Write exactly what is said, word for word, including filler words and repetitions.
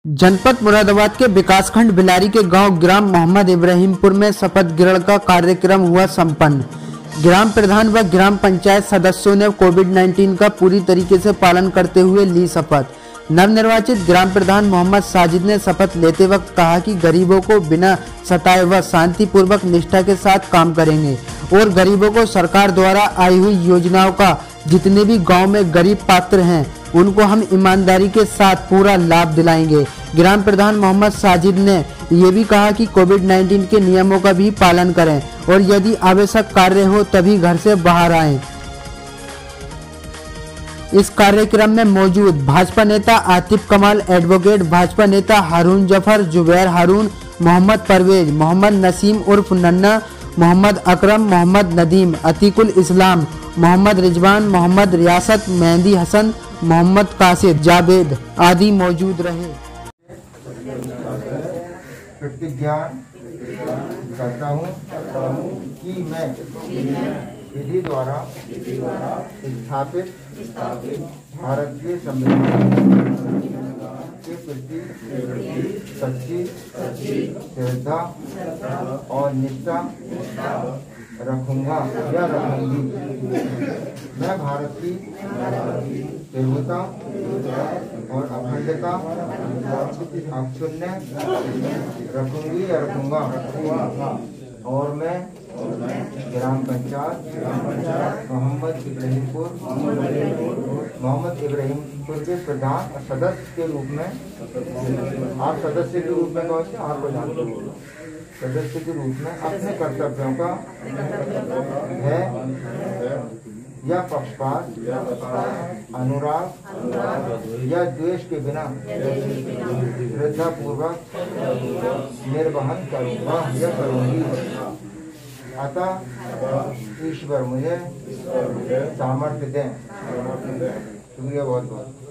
जनपद मुरादाबाद के विकासखंड बिलारी के गांव ग्राम मोहम्मद इब्राहिमपुर में शपथ ग्रहण का कार्यक्रम हुआ संपन्न। ग्राम प्रधान व ग्राम पंचायत सदस्यों ने कोविड उन्नीस का पूरी तरीके से पालन करते हुए ली शपथ। नवनिर्वाचित ग्राम प्रधान मोहम्मद साजिद ने शपथ लेते वक्त कहा कि गरीबों को बिना सताए व शांतिपूर्वक निष्ठा के साथ काम करेंगे और गरीबों को सरकार द्वारा आई हुई योजनाओं का जितने भी गांव में गरीब पात्र हैं उनको हम ईमानदारी के साथ पूरा लाभ दिलाएंगे। ग्राम प्रधान मोहम्मद साजिद ने ये भी कहा कि कोविड उन्नीस के नियमों का भी पालन करें और यदि आवश्यक कार्य हो तभी घर से बाहर आएं। इस कार्यक्रम में मौजूद भाजपा नेता आतिफ कमाल, एडवोकेट भाजपा नेता हारून जफर, जुबैर हारून, मोहम्मद परवेज, मोहम्मद नसीम उर्फ नन्ना, मोहम्मद अकरम, मोहम्मद नदीम, अतीकुल इस्लाम, मोहम्मद रिजवान, मोहम्मद रियासत, मेहंदी हसन, मोहम्मद कासिद, जावेद आदि मौजूद रहे। प्रतिज्ञा करता हूँ कि मैं विधि द्वारा स्थापित भारतीय संविधान के प्रति सच्ची श्रद्धा और निष्ठा रखूंगा या रखूंगी। मैं भारत की प्रभुता और अखंडता अक्षुण्ण रखूंगी या रखूंगा और मैं ग्राम पंचायत मोहम्मद इब्राहिमपुर मोहम्मद इब्राहिमपुर के प्रधान सदस्य के रूप में, आप सदस्य के रूप में कौन से आपको जानते हो, सदस्य के रूप में अपने कर्तव्यों का है या पक्षपात, अनुराग या द्वेष के बिना श्रद्धा पूर्वक निर्वहन करूंगा या करूंगी। अतः ईश्वर मुझे सामर्थ्य दें। शुक्रिया बहुत बहुत।